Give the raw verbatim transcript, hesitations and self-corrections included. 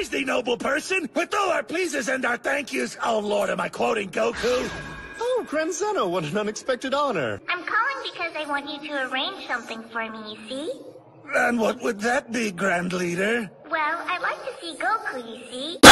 praise thee, noble person. With all our pleases and our thank yous. Oh, Lord, am I quoting Goku? Oh, Grand Zeno, what an unexpected honor. I'm calling because I want you to arrange something for me, you see? And what would that be, Grand Leader? Well, I'd like to see Goku, you see?